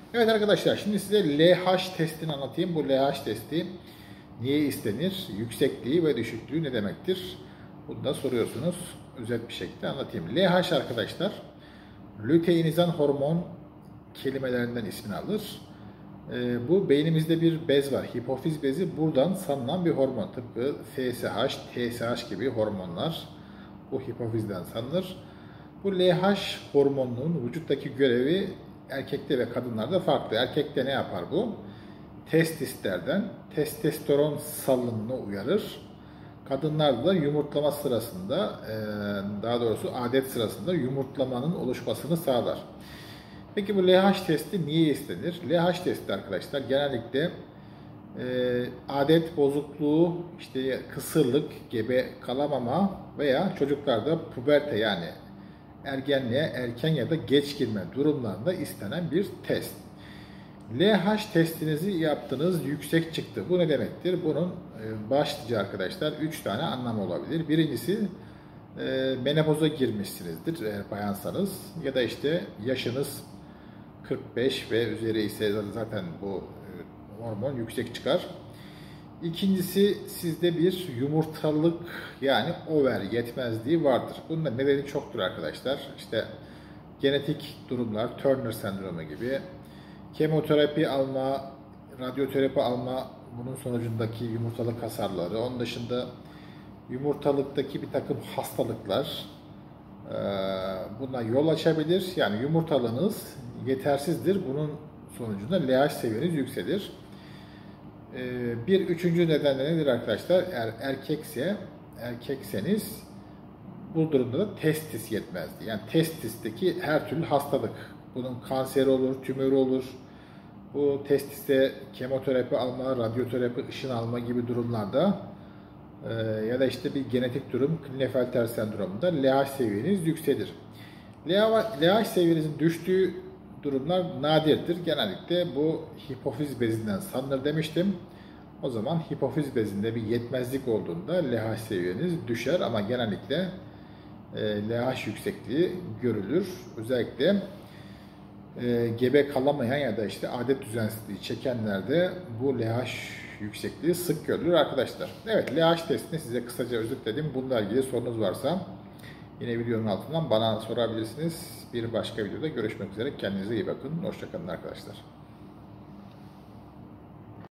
Evet arkadaşlar, şimdi size LH testini anlatayım. Bu LH testi niye istenir? Yüksekliği ve düşüklüğü ne demektir? Bunu da soruyorsunuz. Özet bir şekilde anlatayım. LH arkadaşlar, luteinizan hormon kelimelerinden ismini alır. Bu beynimizde bir bez var. Hipofiz bezi, buradan sanılan bir hormon. Tıpkı FSH, TSH gibi hormonlar bu hipofizden sanılır. Bu LH hormonunun vücuttaki görevi erkekte ve kadınlarda farklı. Erkekte ne yapar bu? Testislerden testosteron salınımını uyarır. Kadınlarda da yumurtlama sırasında, daha doğrusu adet sırasında yumurtlamanın oluşmasını sağlar. Peki bu LH testi niye istenir? LH testi arkadaşlar genellikle adet bozukluğu, işte kısırlık, gebe kalamama veya çocuklarda puberte yani ergenliğe erken ya da geç girme durumlarında istenen bir test. LH testinizi yaptınız, yüksek çıktı. Bu ne demektir? Bunun başlıca arkadaşlar 3 tane anlamı olabilir. Birincisi menopoza girmişsinizdir eğer bayansanız ya da işte yaşınız 45 ve üzeri ise zaten bu hormon yüksek çıkar. İkincisi sizde bir yumurtalık yani over yetmezliği vardır. Bunun da nedeni çoktur arkadaşlar. İşte genetik durumlar, Turner sendromu gibi, kemoterapi alma, radyoterapi alma bunun sonucundaki yumurtalık hasarları, onun dışında yumurtalıktaki bir takım hastalıklar buna yol açabilir. Yani yumurtalığınız yetersizdir. Bunun sonucunda LH seviyeniz yükselir. Bir üçüncü neden nedir arkadaşlar? Eğer erkekseniz bu durumda da testis yetmezdi. Yani testisteki her türlü hastalık. Bunun kanseri olur, tümörü olur. Bu testiste kemoterapi alma, radyoterapi, ışın alma gibi durumlarda ya da işte bir genetik durum, Klinefelter sendromunda LH seviyeniz yükselir. LH seviyenizin düştüğü durumlar nadirdir. Genellikle bu hipofiz bezinden sanılır demiştim. O zaman hipofiz bezinde bir yetmezlik olduğunda LH seviyeniz düşer ama genellikle LH yüksekliği görülür. Özellikle gebe kalamayan ya da işte adet düzensizliği çekenlerde bu LH yüksekliği sık görülür arkadaşlar. Evet, LH testini size kısaca özetledim. Bununla ilgili sorunuz varsa yine videonun altından bana sorabilirsiniz. Bir başka videoda görüşmek üzere. Kendinize iyi bakın. Hoşça kalın arkadaşlar.